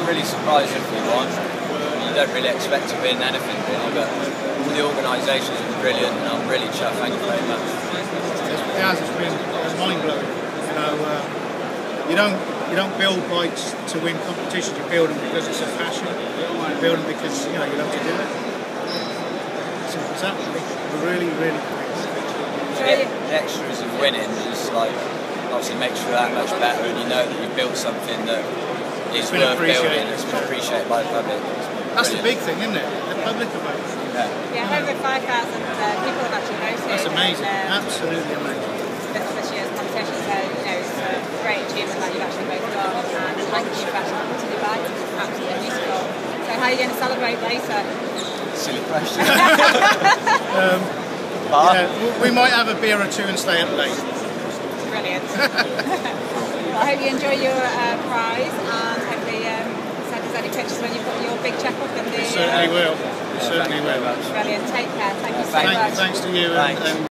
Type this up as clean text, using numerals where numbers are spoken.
really surprised if we won. You don't really expect to win anything really, but all the organisations have been brilliant and I'm really chuffed. Thank you very much. It has, it's been mind-blowing. You don't build bikes to win competitions, you build them because it's a passion. You build them because you love to do it. Simple as that, really. We're really, really pleased. The extras of winning is like obviously makes you that much better, and you know that you've built something that is worth building. It's been appreciated by the public. That's the big thing, isn't it? The public have voted. Yeah, over 5,000 people have actually voted. That's amazing. Absolutely amazing. This year's competition, so it's a great achievement that you've actually voted on, and thank you for actually coming to Dubai. It's absolutely beautiful. So how are you going to celebrate later? Silly question. We might have a beer or two and stay up late. Brilliant. Well, I hope you enjoy your prize, and hopefully send us any pictures when you've got your big check up in the... We certainly will. We certainly will. Brilliant. Take care. Thank you so much. Thanks to you.